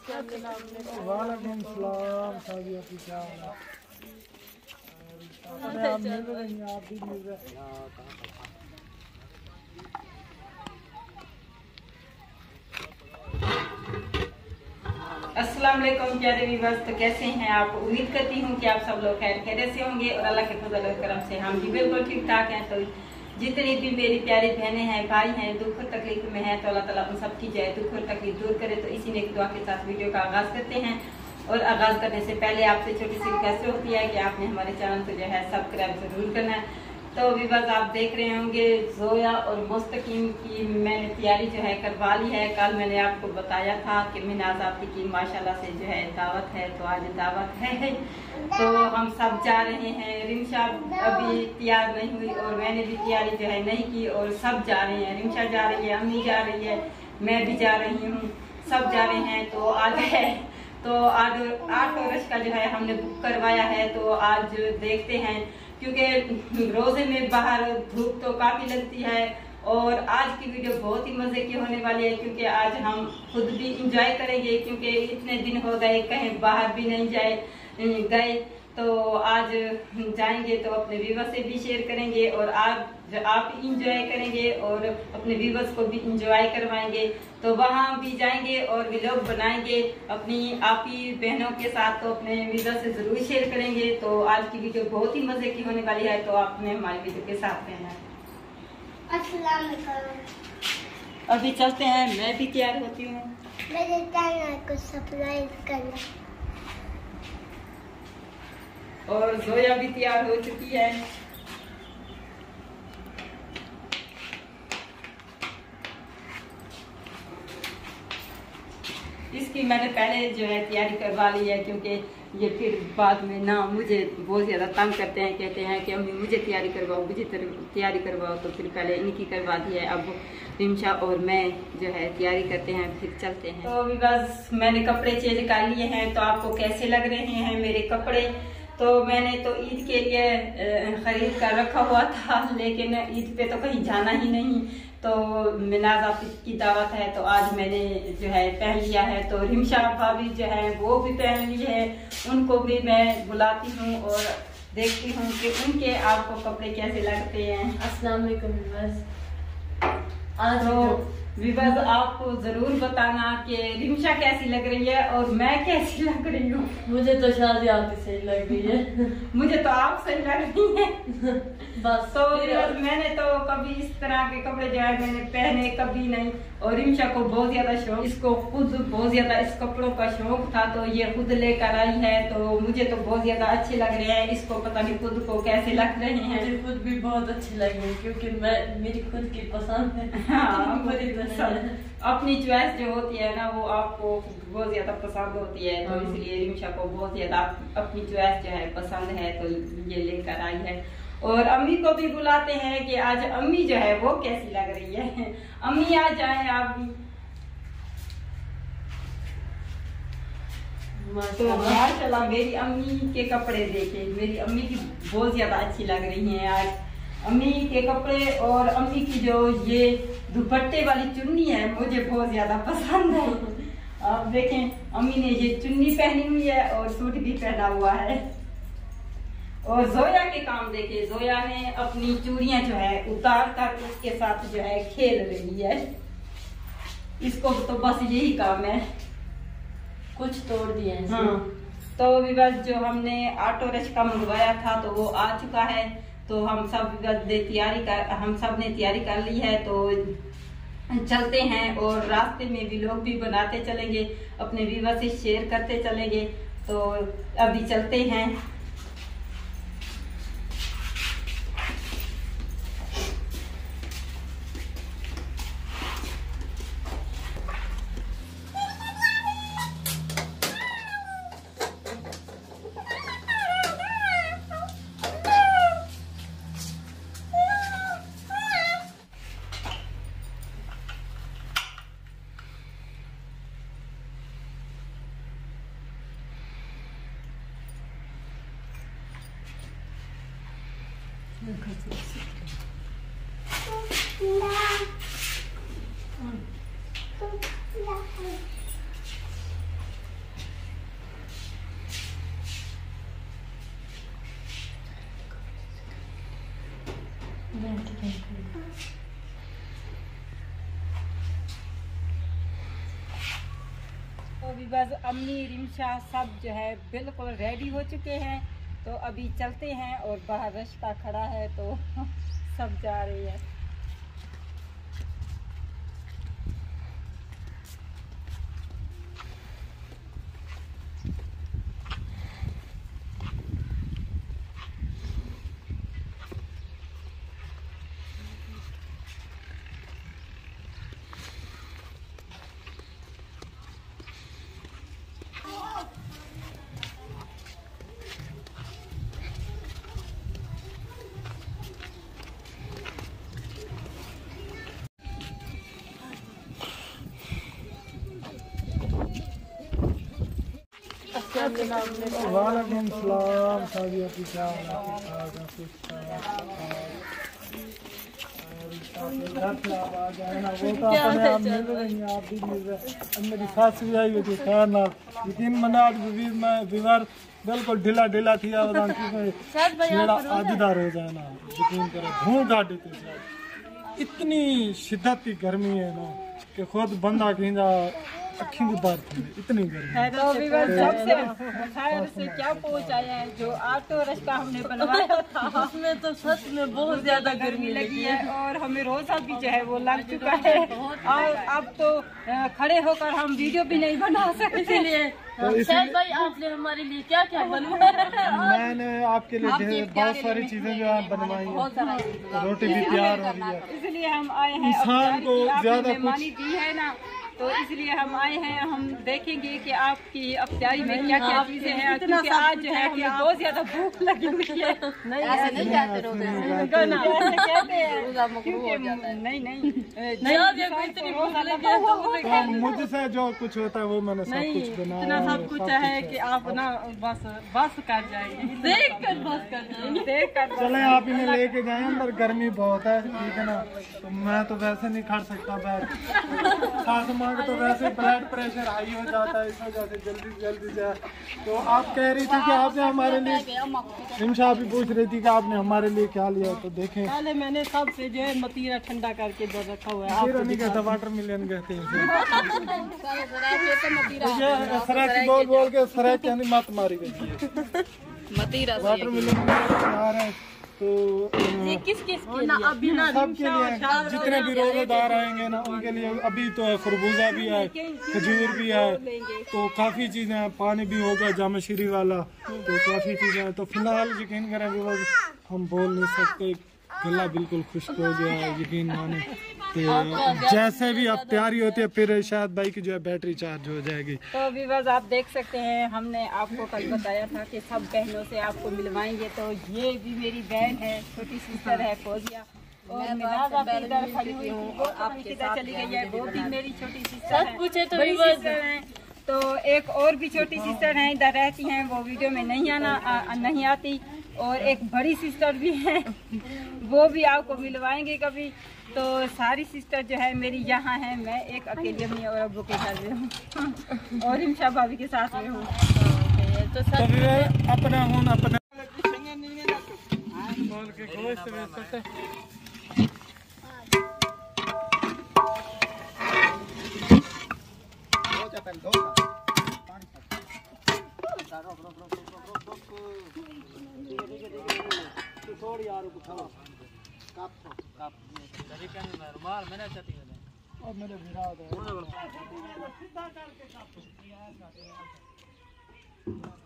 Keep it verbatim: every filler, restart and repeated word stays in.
वालेकुम सलाम साबिया की क्या हाल है? अरे आप मिल रहे हैं, आप भी मिल रहे हैं। अस्सलाम वालेकुम प्यारे व्यूअर्स, तो कैसे हैं आप? उम्मीद करती हूँ कि आप सब लोग खैर खैरियत से होंगे और अल्लाह के फजल और करम से हम भी बिल्कुल ठीक ठाक हैं। तो जितनी भी मेरी प्यारी बहनें हैं, भाई हैं, दुख और तकलीफ में हैं, तो अल्लाह ताला उन सब की जाए दुख और तकलीफ दूर करे। तो इसी ने एक दुआ के साथ वीडियो का आगाज करते हैं। और आगाज करने से पहले आपसे छोटी सी रिक्वेस्ट होती है कि आपने हमारे चैनल को जो है सब्सक्राइब जरूर करना है। तो व्यूअर्स, आप देख रहे होंगे जोया और मुस्तकीम की मैंने तैयारी जो है करवा ली है। कल मैंने आपको बताया था कि मिनाज आपकी की माशाल्लाह से जो है दावत है, तो आज दावत है। तो हम सब जा रहे हैं। रिमशा अभी तैयार नहीं हुई और मैंने भी तैयारी जो है नहीं की और सब जा रहे हैं। रिमशा जा रही है, अम्मी जा रही है, मैं भी जा रही हूँ, सब जा रहे हैं। तो आज है तो आज आठ वर्ष का जो है हमने बुक करवाया है। तो आज देखते हैं, क्योंकि रोजे में बाहर धूप तो काफी लगती है और आज की वीडियो बहुत ही मजे की होने वाली है, क्योंकि आज हम खुद भी इंजॉय करेंगे, क्योंकि इतने दिन हो गए कहीं बाहर भी नहीं जाए गए। तो आज जाएंगे तो अपने व्यूवर्स से भी शेयर करेंगे और आप आप इंजॉय करेंगे और अपने व्यूवर्स को भी इंजॉय करवाएंगे। तो वहाँ भी जाएंगे और व्लॉग बनाएंगे अपनी आपी बहनों के साथ, तो अपने व्यूवर्स से जरूर शेयर करेंगे। तो आज की वीडियो बहुत ही मजे की होने वाली है, तो आपने हमारी वीडियो के साथ रहना है। अस्सलाम वालेकुम। अभी चलते हैं, मैं भी तैयार होती हूँ। मेरे चैनल को सब्सक्राइब करना। और जोया भी तैयार हो चुकी है। इसकी मैंने पहले जो है तैयारी करवा ली है, क्योंकि ये फिर बाद में ना मुझे बहुत ज्यादा तंग करते हैं, कहते हैं कि अम्मी मुझे तैयारी करवाओ, मुझे तैयारी करवाओ। तो फिर पहले इनकी करवा दी है। अब रिमशा और मैं जो है तैयारी करते हैं, फिर चलते हैं। तो अभी बस मैंने कपड़े चेंज कर लिए हैं। तो आपको कैसे लग रहे हैं मेरे कपड़े? तो मैंने तो ईद के लिए खरीद कर रखा हुआ था, लेकिन ईद पे तो कहीं जाना ही नहीं। तो मिनाज आपी की दावत है, तो आज मैंने जो है पहन लिया है। तो रिमशा भाभी जो है वो भी पहन ली है, उनको भी मैं बुलाती हूँ और देखती हूँ कि उनके आपको कपड़े कैसे लगते हैं। अस्सलाम वालेकुम व्यूअर्स। आज तो व्यूअर्स आपको जरूर बताना कि रिमशा कैसी लग रही है और मैं कैसी लग रही हूँ। मुझे तो शादी आपकी सही लग रही है। मुझे तो आप सही लग रही है। बस तो मैंने तो कभी इस तरह के कपड़े जो है मैंने पहने कभी नहीं। और रिमशा को बहुत ज्यादा शौक, इसको खुद बहुत ज्यादा इस कपड़ों का शौक था, तो ये खुद लेकर आई है। तो मुझे तो बहुत ज्यादा अच्छे लग रहे हैं, इसको पता नहीं खुद को कैसे लग रहे हैं। मुझे खुद भी बहुत अच्छे लगे, क्योंकि मैं मेरी खुद की पसंद है। हाँ, अपनी चॉइस जो होती है ना वो आपको बहुत ज्यादा पसंद होती है। तो इसलिए रिमशा को बहुत ज्यादा अपनी चॉइस जो है पसंद है, तो ये लेकर आई है। और अम्मी को भी बुलाते हैं कि आज अम्मी जो है वो कैसी लग रही है। अम्मी आ जाए आप भी। तो माशाल्लाह मेरी अम्मी के कपड़े देखे, मेरी अम्मी की बहुत ज्यादा अच्छी लग रही हैं आज अम्मी के कपड़े। और अम्मी की जो ये दुपट्टे वाली चुन्नी है मुझे बहुत ज्यादा पसंद है। आप देखें, अम्मी ने ये चुन्नी पहनी हुई है और सूट भी पहना हुआ है। और जोया के काम देखे, जोया ने अपनी चूड़ियां जो है उतार कर उसके साथ जो है खेल रही है। इसको तो बस यही काम है, कुछ तोड़ दिया है। हाँ। तो विवाद जो हमने ऑटो रिक्शा मंगवाया था तो वो आ चुका है। तो हम सब विवाद ने तैयारी कर हम सब ने तैयारी कर ली है। तो चलते हैं और रास्ते में भी लोग भी बनाते चलेंगे, अपने विवाद से शेयर करते चलेंगे। तो अभी चलते हैं। तो अभी बस अम्मी रिमशा सब जो है बिल्कुल रेडी हो चुके हैं, तो अभी चलते हैं और बाहर रास्ता खड़ा है तो सब जा रही है। वालेकुम सलाम साबिया की क्या आप भी मिल रहे। मेरी सास भी आई हुई थी खैर ना यकीन मना मैं बीमार बिल्कुल ढीला ढीला थी आजदार हो जाए ना यकीन करो धूल गाड़ी थी इतनी शिद्दत की गर्मी है ना कि खुद बंदा खींचा अखी की बात है इतनी गर्मी। तो अभी बस सबसे खैर से क्या पहुंच आया है, जो ऑटो रास्ता हमने बनवाया था उसमें तो सच में बहुत ज्यादा गर्मी लगी है और हमें रोजा भी जो है वो लग चुका है और अब तो खड़े होकर हम वीडियो भी नहीं बना सकते। इसीलिए शायद भाई आपने हमारे लिए क्या क्या बनवाया? मैंने आपके लिए बहुत सारी चीजें जो है बनवाई है, रोटी भी तैयार हो रही है। इसलिए हम आए हैं, इंसान को ज्यादा कुछ दी है ना तो इसलिए हम आए हैं। हम देखेंगे कि आपकी अफ्तारी में क्या क्या चीजें हैं, क्योंकि आज जो है हमें बहुत ज्यादा भूख लगी हुई है। ऐसे नहीं कहते रोजे कहते हैं नहीं नहीं तो मुझसे जो कुछ होता है वो मैंने सब कुछ बनाया। इतना सब कुछ है कि आप ना बस बस कर जाएंगे, देख कर बस कर जाएंगे, देख कर। चले आप इन्हें लेके जाए, अंदर गर्मी बहुत है ठीक है ना, तो मैं तो वैसे नहीं खा सकता बैठ सास माँ का तो वैसे ब्लड प्रेशर हाई हो जाता है, इस वजह से जल्दी जल्दी जाए। तो आप कह रही थी कि आपने हमारे लिए रिमशा भी पूछ रही थी कि आपने हमारे लिए क्या लिया, तो देखें पहले मैंने सबसे जो है मतीरा ठंडा करके दो रखा हुआ है। मतीरा नहीं कहता वाटर मिलियन कहते हैं सराय बोल बोल के सराय के अंदर मत मारी गई है मतीरा वाटर मिलियन यार है। तो ये किस किस के लिए? अभी ना सबके लिए जितने भी रोजेदार आएंगे ना उनके लिए अभी तो है, खरबूजा भी है, खजूर भी है, तो काफी चीजें हैं, पानी भी होगा जामा शीरी वाला, तो काफी चीजें हैं। तो फिलहाल यकीन करें हम बोल नहीं सकते, गला बिल्कुल खुश्क हो गया है यकीन माने। तो जैसे भी अब तैयारी होती है फिर शायद भाई की जो है बैटरी चार्ज हो जाएगी। तो अभी बस आप देख सकते हैं, हमने आपको कल बताया था कि सब बहनों से आपको मिलवाएंगे, तो ये भी मेरी बहन है, छोटी सिस्टर है फौजिया, और मैं इधर खड़ी हुई हूँ और आपकी किधर चली गई है, वो भी मेरी छोटी सिस्टर है, पूछे तो बड़ी सिस्टर है। तो एक और भी छोटी सिस्टर है इधर रहती हैं, वो वीडियो में नहीं आना आ, नहीं आती, और एक बड़ी सिस्टर भी है वो भी आपको मिलवाएंगे कभी। तो सारी सिस्टर जो है मेरी यहाँ है, मैं एक अकेली अपनी और अब्बू के घर में हूँ और रिमशा भाभी के साथ में हूँ। तो सब अपना हूँ अपना बोल के गोश्त में छोड़ यार रुमाल मैंने चाहती है और मेरे विराट है